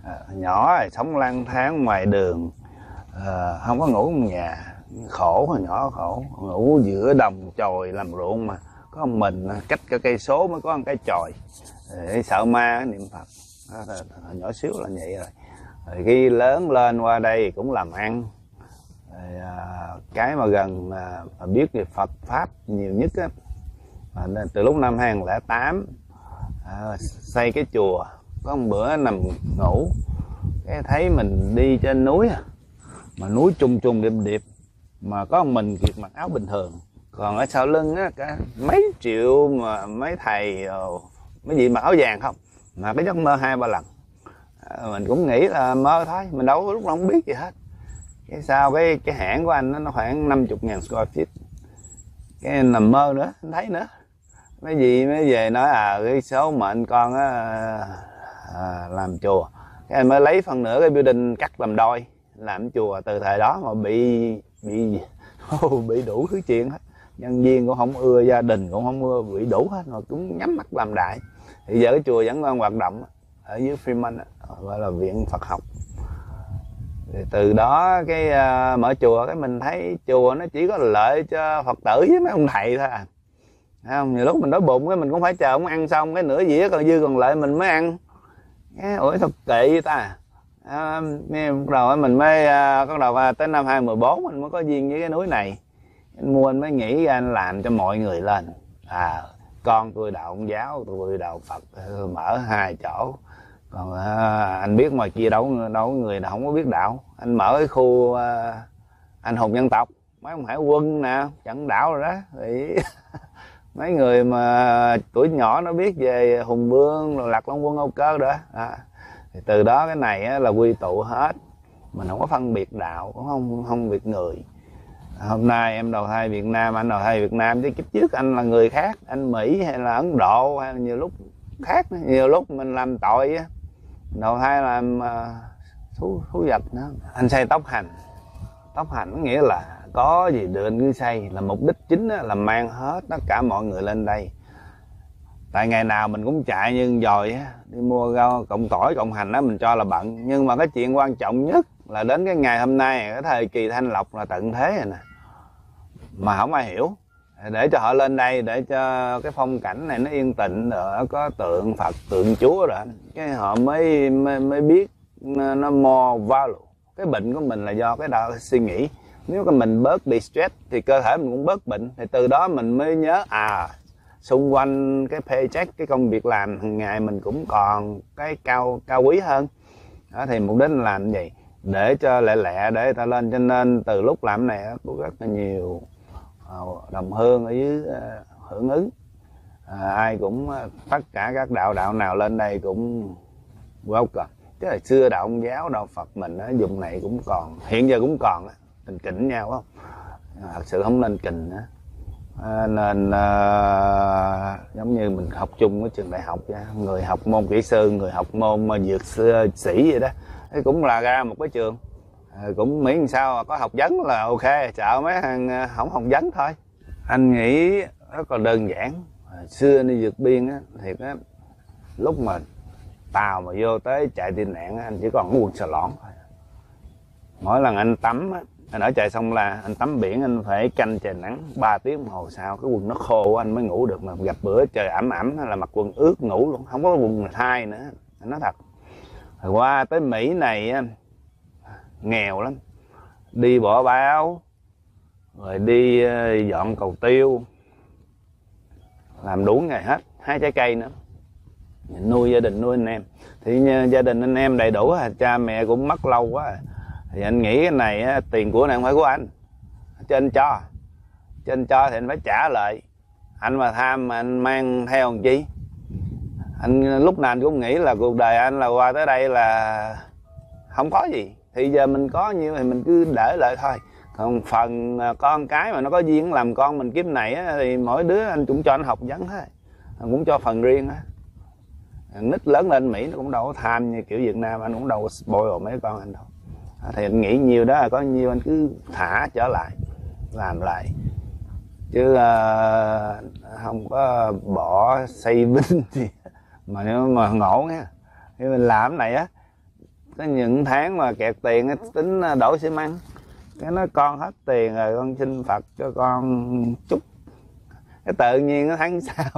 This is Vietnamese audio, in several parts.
Nhỏ rồi sống lang thang ngoài đường, không có ngủ trong nhà, khổ. Hồi nhỏ khổ, ngủ giữa đồng chòi làm ruộng mà có một mình, cách cả cây số mới có một cái chòi, để sợ ma niệm Phật. Hồi nhỏ xíu là vậy rồi. Rồi khi lớn lên qua đây cũng làm ăn. Rồi, cái mà gần biết về Phật Pháp nhiều nhất á, từ lúc năm 2008 xây cái chùa. Có một bữa nằm ngủ, cái thấy mình đi trên núi, mà núi trùng trùng điệp điệp, mà có một mình Kiệt mặc áo bình thường, còn ở sau lưng á cả mấy triệu mà mấy thầy mấy gì mặc áo vàng không, mà cái giấc mơ 2-3 lần. Mình cũng nghĩ là mơ thôi, mình đâu lúc nào không biết gì hết. Cái sau cái hãng của anh nó khoảng 50.000 square feet, cái nằm mơ nữa, anh thấy nữa mấy gì mới về nói cái số mệnh con á, làm chùa. Cái anh mới lấy phần nửa cái building cắt làm đôi làm chùa. Từ thời đó mà bị đủ thứ chuyện hết, nhân viên cũng không ưa, gia đình cũng không ưa, bị đủ hết, rồi cũng nhắm mắt làm đại. Thì giờ cái chùa vẫn đang hoạt động ở dưới Freeman, gọi là Viện Phật học. Thì từ đó cái mở chùa, cái mình thấy chùa nó chỉ có lợi cho Phật tử với mấy ông thầy thôi à. Thấy không? Nhiều lúc mình đói bụng cái mình cũng phải chờ ông ăn xong cái nửa dĩa còn dư còn lại mình mới ăn. Ủa sao kệ vậy ta. Bắt đầu mình mới bắt đầu tới năm 2014 mình mới có duyên với cái núi này. Anh mua anh mới nghĩ anh làm cho mọi người lên. Con tôi đạo Công giáo, tôi đạo Phật, mở 2 chỗ. Còn anh biết ngoài kia đâu người nào không có biết đạo. Anh mở cái khu anh hùng dân tộc, mấy ông hải quân nè, trận đạo rồi đó. Thì mấy người mà tuổi nhỏ nó biết về Hùng Vương rồi Lạc Long Quân, Âu Cơ đó. Thì từ đó cái này á, là quy tụ hết, mình không có phân biệt đạo, cũng không biệt người. Hôm nay em đầu thai Việt Nam, anh đầu thai Việt Nam, chứ kiếp trước anh là người khác, anh Mỹ hay là Ấn Độ hay là nhiều lúc khác. Nhiều lúc mình làm tội á, đầu thai làm thú vật nữa. Anh xây tóc hành có nghĩa là có gì được anh cứ xây, là mục đích chính là mang hết tất cả mọi người lên đây. Tại ngày nào mình cũng chạy như dòi đi mua rau cộng tỏi cộng hành đó, mình cho là bận, nhưng mà cái chuyện quan trọng nhất là đến cái ngày hôm nay, cái thời kỳ thanh lọc là tận thế rồi nè, mà không ai hiểu. Để cho họ lên đây, để cho cái phong cảnh này nó yên tĩnh, rồi có tượng Phật, tượng Chúa rồi, cái họ mới biết nó more value. Cái bệnh của mình là do cái đạo suy nghĩ. Nếu mình bớt bị stress thì cơ thể mình cũng bớt bệnh. Thì từ đó mình mới nhớ xung quanh cái paycheck, cái công việc làm hàng ngày mình cũng còn cái cao quý hơn. Đó, thì mục đích làm gì? Để cho lẹ để ta lên. Cho nên từ lúc làm này có rất là nhiều đồng hương ở dưới hưởng ứng. Ai cũng tất cả các đạo nào lên đây cũng welcome. Chứ là xưa đạo Công giáo, đạo Phật mình dùng này cũng còn, hiện giờ cũng còn tình kỉnh nhau không? Thật sự không nên kình nữa. Nên giống như mình học chung ở trường đại học, người học môn kỹ sư, người học môn dược sĩ vậy đó, thì cũng là ra một cái trường, cũng miễn sao có học vấn là ok, sợ mấy thằng không học vấn thôi. Anh nghĩ rất là đơn giản. Xưa đi vượt biên á, thiệt á, lúc mà tàu mà vô tới chạy tị nạn anh chỉ còn quần xà lỏn thôi. Mỗi lần anh tắm á, anh ở chạy xong là anh tắm biển, anh phải canh trời nắng 3 tiếng đồng hồ sau cái quần nó khô anh mới ngủ được. Mà gặp bữa trời ẩm là mặc quần ướt ngủ luôn, không có quần thai nữa, anh nói thật. Rồi qua tới Mỹ này nghèo lắm, đi bỏ báo rồi đi dọn cầu tiêu, làm đủ ngày hết, hái trái cây nữa, nuôi gia đình, nuôi anh em. Thì gia đình anh em đầy đủ, cha mẹ cũng mất lâu quá. Thì anh nghĩ cái này tiền của này không phải của anh, trên cho thì anh phải trả lại. Anh mà tham mà anh mang theo làm chi? Anh lúc nào anh cũng nghĩ là cuộc đời anh là qua tới đây là không có gì, thì giờ mình có nhiêu thì mình cứ để lại thôi. Còn phần con cái mà nó có duyên làm con mình kiếp này thì mỗi đứa anh cũng cho anh học vấn thôi, anh cũng cho phần riêng á. Nít lớn lên Mỹ nó cũng đâu có tham như kiểu Việt Nam, anh cũng đâu có spoil mấy con anh đâu. Thì anh nghĩ nhiều đó là có nhiêu anh cứ thả trở lại, làm lại, chứ không có bỏ xây vinh gì. Mà nếu mà ngộ nha, khi mình làm cái này á, Có những tháng mà kẹt tiền tính đổ xi măng, cái nói con hết tiền rồi con xin Phật cho con chút, cái tự nhiên nó tháng sau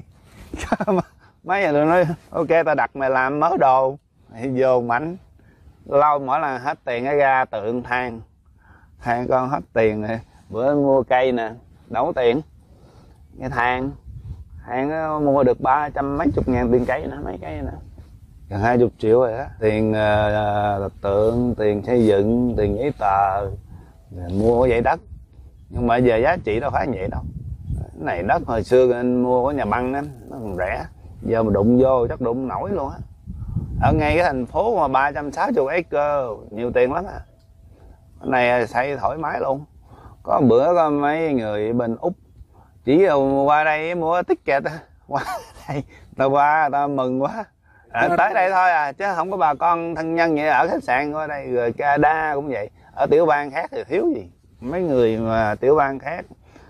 mấy giờ tôi nói ok tao đặt mày làm mớ đồ vô mạnh, lâu mỗi lần hết tiền cái ra tượng than con hết tiền rồi. Bữa mua cây nè đổ tiền cái than mua được 300 mấy chục ngàn tiền cây nữa, mấy cây nè gần 20 triệu rồi đó. Tiền tượng, tiền xây dựng, tiền giấy tờ, mua giấy đất, nhưng mà giờ giá trị đâu phải vậy đâu. Cái này đất hồi xưa anh mua ở nhà băng đó, nó còn rẻ, giờ mà đụng vô chắc đụng nổi luôn á. Ở ngay cái thành phố mà 360 acre nhiều tiền lắm á. Cái này xây thoải mái luôn. Có bữa có mấy người bên Úc chỉ qua đây mua ticket qua đây, tao qua tao mừng quá. Tới đây thôi à, chứ không có bà con thân nhân vậy. Ở khách sạn qua đây rồi Canada cũng vậy, ở tiểu bang khác thì thiếu gì. Mấy người mà tiểu bang khác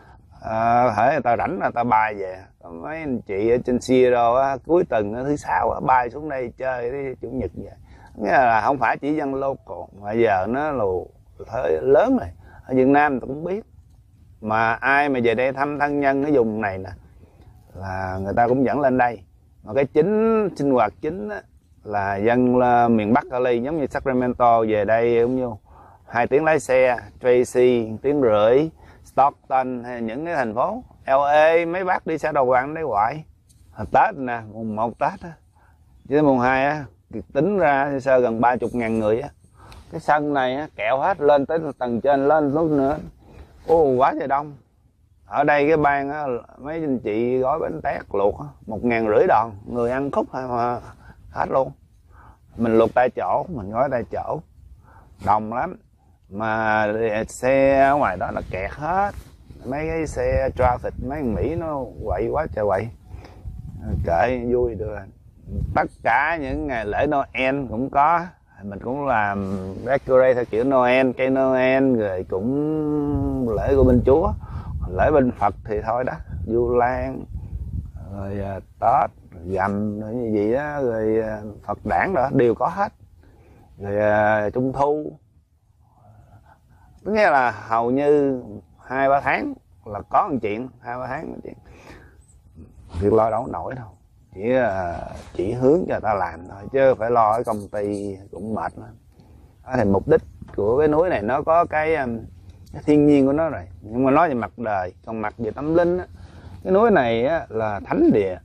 hễ người ta rảnh là ta bay về. Mấy anh chị ở trên Sierra á, cuối tuần thứ sáu á, bay xuống đây chơi đi chủ nhật vậy. Nghĩa là không phải chỉ dân local mà giờ nó là thế lớn rồi. Ở Việt Nam tôi cũng biết, mà ai mà về đây thăm thân nhân ở vùng này nè là người ta cũng dẫn lên đây. Mà cái sinh hoạt chính á, là dân miền Bắc Cali, giống như Sacramento về đây cũng như 2 tiếng lái xe, Tracy 1 tiếng rưỡi, Stockton hay những cái thành phố LA mấy bác đi xe đầu quặng đấy hoài. Tết nè, mùng 1 Tết á, chứ mùng 2 á tính ra sơ gần 30.000 người á. Cái sân này á, kẹo hết lên tới tầng trên lên lúc nữa. Quá trời đông. Ở đây cái ban á, mấy anh chị gói bánh tét luộc á, 1.500 đòn, người ăn khúc mà hết luôn. Mình luộc tại chỗ, mình gói tại chỗ, đông lắm. Mà xe ở ngoài đó là kẹt hết, mấy cái xe traffic, mấy thằng Mỹ nó quậy quá trời quậy. Kệ vui được. Tất cả những ngày lễ Noel cũng có, mình cũng làm decorate theo kiểu Noel, cây Noel, rồi cũng lễ của bên Chúa. Lễ bên Phật thì thôi đó, Vu Lan, rồi Tết, Rằm, rồi như gì đó, rồi Phật đản đó đều có hết. Rồi Trung Thu, tức nghĩa là hầu như 2-3 tháng là có một chuyện, 2-3 tháng một chuyện. Việc lo đâu nổi đâu, chỉ hướng cho ta làm thôi, chứ phải lo ở công ty cũng mệt lắm. Đó thì mục đích của cái núi này nó có cái thiên nhiên của nó rồi, nhưng mà nói về mặt đời, còn mặt về tâm linh á, cái núi này á, là thánh địa,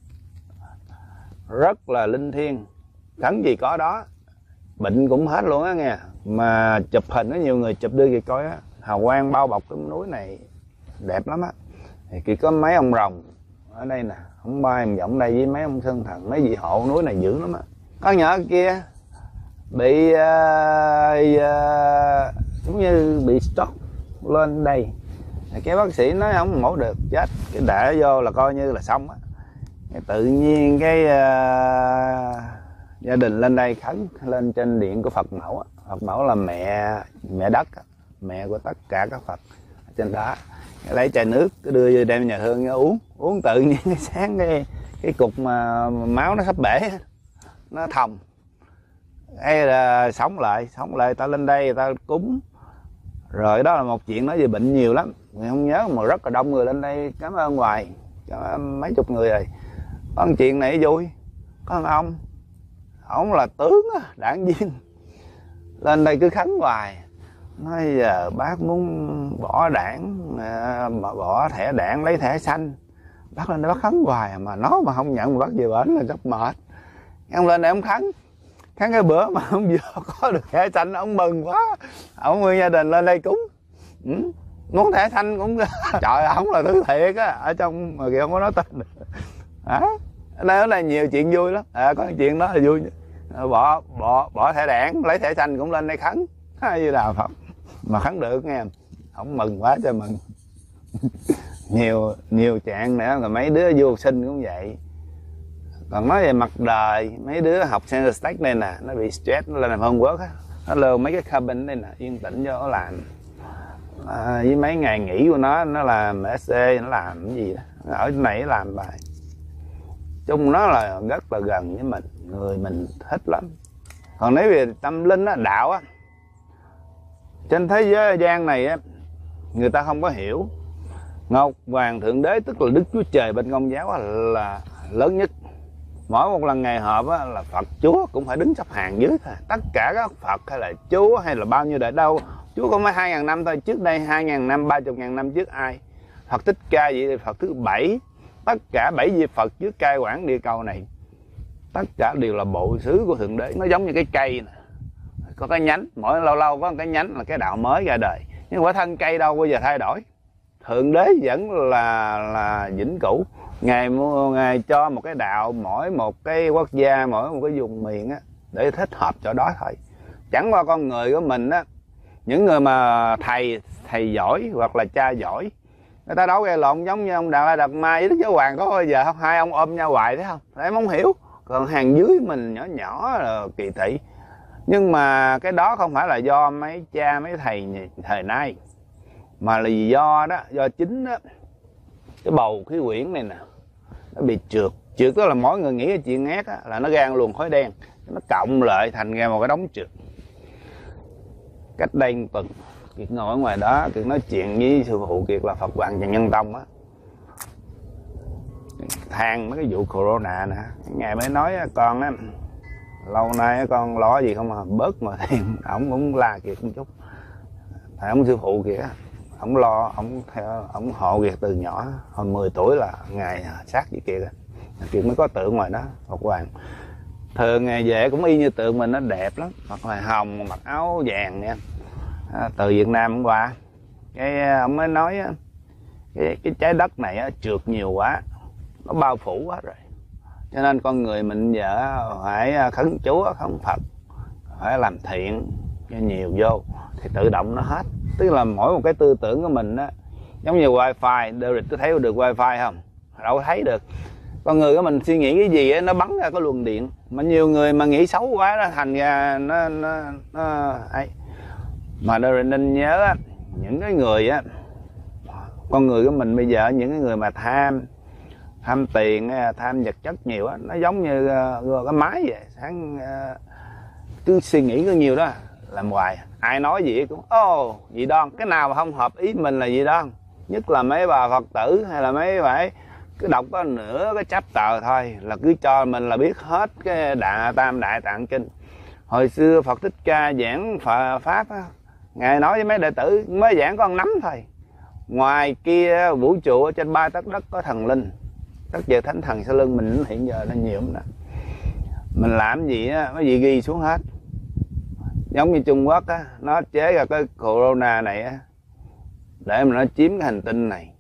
rất là linh thiêng, khấn gì có đó, bệnh cũng hết luôn á nghe. Mà chụp hình có nhiều người chụp đưa kìa coi á, hào quang bao bọc cái núi này đẹp lắm á. Thì chỉ có mấy ông rồng ở đây nè, ông bay ông giọng đây với mấy ông sơn thần, mấy vị hộ núi này dữ lắm á. Có nhỏ kia bị giống như bị stroke lên đây, cái bác sĩ nói không mổ được, chết, cái đẻ vô là coi như là xong á. Tự nhiên cái gia đình lên đây khấn lên trên điện của Phật mẫu á. Phật mẫu là mẹ đất, mẹ của tất cả các Phật ở trên đó. Lấy chai nước đưa đem nhà thương uống tự nhiên cái sáng cái cục mà máu nó sắp bể, nó thòng, hay là sống lại. Ta lên đây ta cúng rồi, đó là một chuyện. Nói về bệnh nhiều lắm mình không nhớ, mà rất là đông người lên đây. Cảm ơn hoài, cảm ơn mấy chục người rồi. Có một chuyện này vui, có một ông là tướng á, đảng viên lên đây cứ khấn hoài, nói giờ bác muốn bỏ đảng, bỏ thẻ đảng lấy thẻ xanh. Bác lên đây bác khấn hoài mà nó mà không nhận, mà bác về bển là rất mệt. Ông lên đây ông khấn cái bữa mà ông vừa có được thẻ xanh ông mừng quá, ông nguyên gia đình lên đây cúng. Muốn thẻ xanh cũng trời, ông là thứ thiệt á, ở trong mà kìa không có nói tên được. Ở đây nhiều chuyện vui lắm. Có chuyện đó là vui, bỏ thẻ đảng lấy thẻ xanh cũng lên đây khấn như là Phật, mà khấn được nghe, ông mừng quá trời mừng. nhiều trạng nữa, rồi mấy đứa du học sinh cũng vậy. Còn nói về mặt đời, mấy đứa học Center State này nè, nó bị stress, nó lên làm homework á, nó lơ mấy cái cabin đây nè, yên tĩnh cho nó làm. Với mấy ngày nghỉ của nó làm essay, nó làm cái gì đó, nó ở chỗ này nó làm bài. Chung nó là rất là gần với mình, người mình thích lắm. Còn nếu về tâm linh á, đạo á, trên thế giới gian này á, người ta không có hiểu Ngọc Hoàng Thượng Đế tức là Đức Chúa Trời bên Công giáo là lớn nhất. Mỗi một lần ngày họp á, là Phật Chúa cũng phải đứng sắp hàng dưới thôi. Tất cả các Phật hay là Chúa hay là bao nhiêu đời đâu, Chúa có mới 2.000 năm thôi. Trước đây 2.000 năm, 30.000 năm trước ai? Phật Thích Ca vậy thì Phật thứ 7. Tất cả 7 vị Phật trước cai quản địa cầu này, tất cả đều là bộ xứ của Thượng Đế. Nó giống như cái cây này, có cái nhánh, mỗi lâu lâu có một cái nhánh là cái đạo mới ra đời. Nhưng quả thân cây đâu bao giờ thay đổi. Thượng Đế vẫn là vĩnh cửu. Ngài cho một cái đạo mỗi một cái quốc gia, mỗi một cái vùng miền á, để thích hợp chỗ đó thôi. Chẳng qua con người của mình á, những người mà thầy giỏi hoặc là cha giỏi, người ta đấu gây lộn giống như ông Đạt Lai Đạt Ma với Đức Giáo Hoàng có bao giờ không? Hai ông ôm nhau hoài thấy không? Em không hiểu. Còn hàng dưới mình nhỏ nhỏ là kỳ thị. Nhưng mà cái đó không phải là do mấy cha mấy thầy thời nay, mà là do đó, do chính đó, cái bầu khí quyển này nè nó bị trượt. Trượt đó là mỗi người nghĩ cái chuyện ác á, là nó ra luồng khói đen, nó cộng lại thành ra một cái đống trượt. Cách đây một tuần Kiệt ngồi ở ngoài đó, Kiệt nói chuyện với sư phụ Kiệt là Phật Hoàng Trần Nhân Tông á, than mấy cái vụ corona nè. Ngài mới nói con á, lâu nay con lo gì không mà bớt mà thêm. Ổng cũng la Kiệt một chút. Thầy ông sư phụ Kiệt á, ổng lo, ổng hộ Kiệt từ nhỏ. Hồi 10 tuổi là Ngài sát với Kiệt á, Kiệt mới có tượng ngoài đó Phật Hoàng. Thường Ngài về cũng y như tượng mình, nó đẹp lắm, mặc là hồng, mặc áo vàng nha. Từ Việt Nam qua, cái ông mới nói cái trái đất này á, trượt nhiều quá, nó bao phủ quá rồi, cho nên con người mình giờ phải khấn Chúa khấn Phật, phải làm thiện cho nhiều vô thì tự động nó hết. Tức là mỗi một cái tư tưởng của mình á, giống như wifi. Derek có thấy được wifi không? Đâu có thấy được. Con người của mình suy nghĩ cái gì ấy, nó bắn ra cái luồng điện. Mà nhiều người mà nghĩ xấu quá nó thành ra nó ấy. Mà Derek nên nhớ á, những cái người á, con người của mình bây giờ, những cái người mà tham tiền, tham vật chất nhiều á, nó giống như cái máy vậy. Sáng cứ suy nghĩ có nhiều đó, làm hoài. Ai nói gì cũng dị đoan. Cái nào mà không hợp ý mình là dị đoan. Nhất là mấy bà Phật tử hay là mấy bà cứ đọc có nửa cái chapter thôi là cứ cho mình là biết hết cái Tam Đại Tạng Kinh. Hồi xưa Phật Thích Ca giảng Pháp á, Ngài nói với mấy đệ tử mới giảng có 1 nắm thôi. Ngoài kia vũ trụ ở trên 3 tấc đất có thần linh, đất về thánh thần sau lưng mình hiện giờ nó nhiều lắm đó. Mình làm gì á, mấy gì ghi xuống hết. Giống như Trung Quốc á, nó chế ra cái corona này á, để mà nó chiếm cái hành tinh này.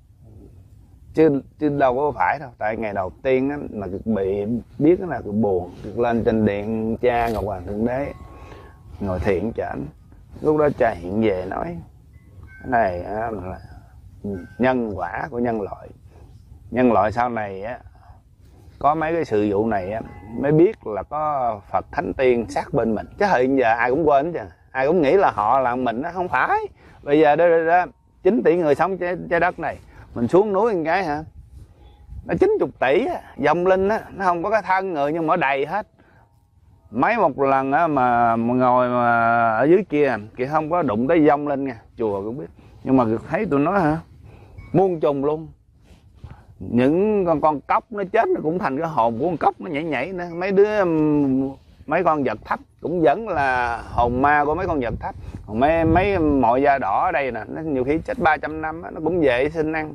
Chứ đâu có phải đâu. Tại ngày đầu tiên á, mà bị biết là buồn, lên trên điện cha Ngọc Hoàng Thượng Đế ngồi thiện cho ảnh. Lúc đó cha hiện về nói cái này á, là nhân quả của nhân loại. Nhân loại sau này á, có mấy cái sự vụ này á, mới biết là có Phật Thánh Tiên sát bên mình. Chứ hiện giờ ai cũng quên chứ, ai cũng nghĩ là họ là mình. Nó không phải. Bây giờ đó 9 tỷ người sống trái đất này, mình xuống núi một cái hả, nó 90 tỷ vong linh á, nó không có cái thân người nhưng mà đầy hết. Mấy một lần á mà ngồi mà ở dưới kia không có đụng tới vong linh nha, chùa cũng biết. Nhưng mà thấy tụi nó hả, muôn trùng luôn. Những con cóc nó chết nó cũng thành cái hồn của con cóc, nó nhảy nữa. Mấy con vật thấp cũng vẫn là hồn ma của mấy con vật thấp. Còn mấy mọi da đỏ ở đây nè, nó nhiều khi chết 300 năm nó cũng về xin ăn.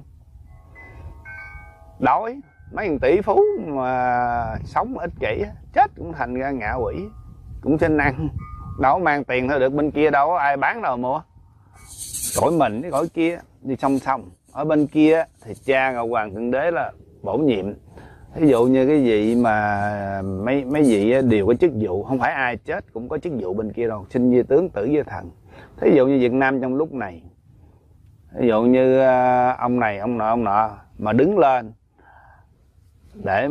Đói mấy thằng tỷ phú mà sống ích kỷ chết cũng thành ra ngạ quỷ, cũng xin ăn. Đâu mang tiền thôi được, bên kia đâu có ai bán đâu mua. Cõi mình với cõi kia đi song song. Ở bên kia thì cha Ngọc Hoàng Thượng Đế là bổ nhiệm. Ví dụ như cái vị mà mấy vị đều có chức vụ, không phải ai chết cũng có chức vụ bên kia đâu, sinh với tướng, tử với thần. Thí dụ như Việt Nam trong lúc này, ví dụ như ông này ông nọ mà đứng lên để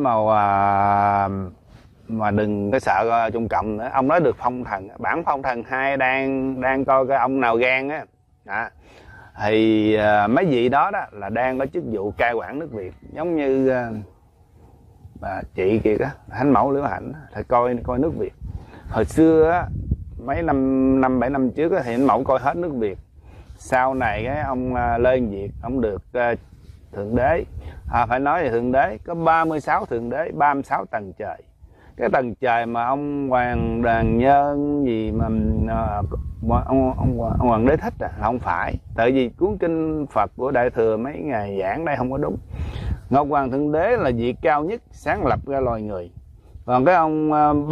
mà đừng có sợ Trung Cộng nữa, ông nói được phong thần, bản phong thần 2 đang coi cái ông nào gan á. Thì mấy vị đó là đang có chức vụ cai quản nước Việt, giống như bà chị kia đó, Thánh Mẫu Liễu Hạnh thì coi nước Việt. Hồi xưa á, mấy năm 7 năm trước á, thì anh Mậu coi hết nước Việt. Sau này cái ông Lê Văn Việt, ông được thượng đế, phải nói về thượng đế, có 36 thượng đế, 36 tầng trời. Cái tầng trời mà ông Hoàng Đàn Nhân gì mà ông Hoàng Đế thích không phải, tại vì cuốn kinh Phật của Đại Thừa mấy ngày giảng đây không có đúng. Ngọc Hoàng Thượng Đế là vị cao nhất sáng lập ra loài người. Còn cái ông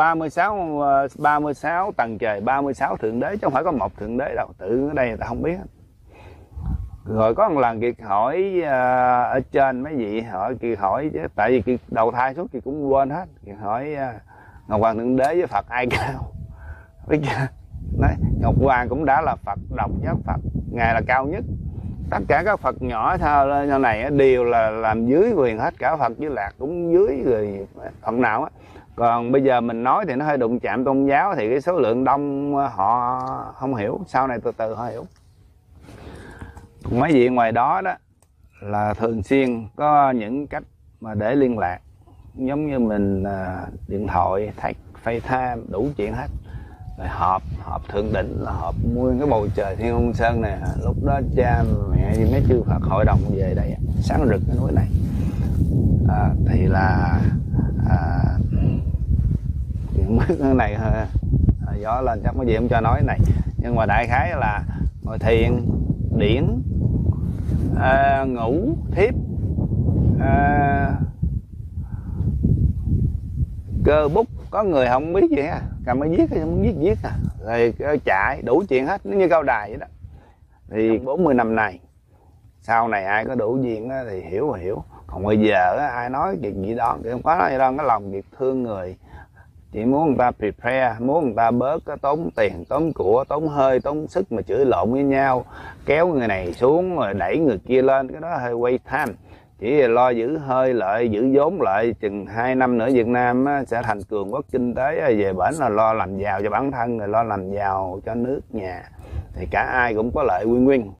36 tầng trời, 36 thượng đế, chứ không phải có một thượng đế đâu, tự ở đây người ta không biết. Rồi có một lần Kiệt hỏi ở trên mấy vị hỏi Kiệt hỏi chứ, tại vì Kiệt đầu thai suốt Kiệt cũng quên hết. Kiệt hỏi Ngọc Hoàng Thượng Đế với Phật ai cao, biết chưa? Nói, Ngọc Hoàng cũng đã là Phật, độc nhất Phật, ngài là cao nhất. Tất cả các Phật nhỏ sau này đều là làm dưới quyền hết, cả Phật với Lạc cũng dưới rồi Phật nào á. Còn bây giờ mình nói thì nó hơi đụng chạm tôn giáo, thì cái số lượng đông họ không hiểu, sau này từ từ họ hiểu. Mấy vị ngoài đó đó là thường xuyên có những cách mà để liên lạc, giống như mình điện thoại, FaceTime, đủ chuyện hết. Rồi họp thượng đỉnh là họp nguyên cái bầu trời Thiên Không Sơn này. Lúc đó cha mẹ với mấy chư Phật hội đồng về đây sáng rực cái núi này. Thì là cái này gió lên chắc có gì không cho nói này, nhưng mà đại khái là ngồi thiền, điển, ngủ, thiếp, cơ bút. Có người không biết gì á, cầm máy viết, không viết rồi chạy đủ chuyện hết, nó như cao đài vậy đó. Thì 40 năm này, sau này ai có đủ duyên á thì hiểu. Còn bây giờ á, ai nói chuyện gì đó thì không có nói gì đâu, cái lòng việc thương người, chỉ muốn người ta prepare, muốn người ta bớt cái tốn tiền, tốn của, tốn hơi, tốn sức mà chửi lộn với nhau, kéo người này xuống rồi đẩy người kia lên, cái đó hơi waste time. Chỉ lo giữ hơi lợi, giữ vốn lợi, chừng 2 năm nữa Việt Nam á, sẽ thành cường quốc kinh tế, về bển là lo làm giàu cho bản thân, rồi lo làm giàu cho nước nhà, thì cả ai cũng có lợi win-win.